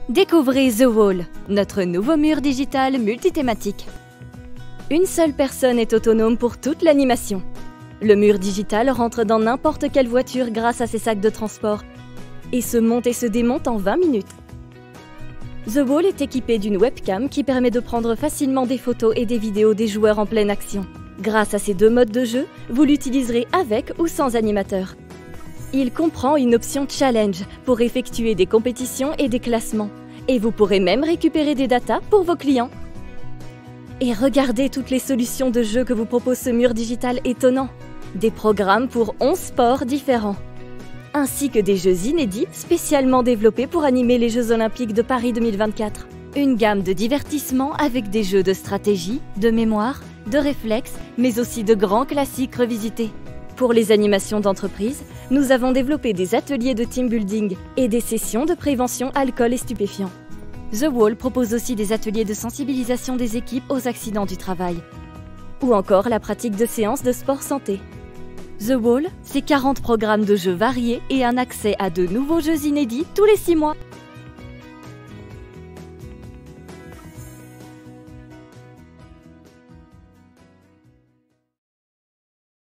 Découvrez The Wall, notre nouveau mur digital multithématique. Une seule personne est autonome pour toute l'animation. Le mur digital rentre dans n'importe quelle voiture grâce à ses sacs de transport et se monte et se démonte en 20 minutes. The Wall est équipé d'une webcam qui permet de prendre facilement des photos et des vidéos des joueurs en pleine action. Grâce à ces deux modes de jeu, vous l'utiliserez avec ou sans animateur. Il comprend une option Challenge pour effectuer des compétitions et des classements. Et vous pourrez même récupérer des datas pour vos clients. Et regardez toutes les solutions de jeu que vous propose ce mur digital étonnant. Des programmes pour 11 sports différents. Ainsi que des jeux inédits spécialement développés pour animer les Jeux Olympiques de Paris 2024. Une gamme de divertissements avec des jeux de stratégie, de mémoire, de réflexe, mais aussi de grands classiques revisités. Pour les animations d'entreprise, nous avons développé des ateliers de team building et des sessions de prévention alcool et stupéfiants. The Wall propose aussi des ateliers de sensibilisation des équipes aux accidents du travail, ou encore la pratique de séances de sport santé. The Wall, c'est 40 programmes de jeux variés et un accès à de nouveaux jeux inédits tous les 6 mois.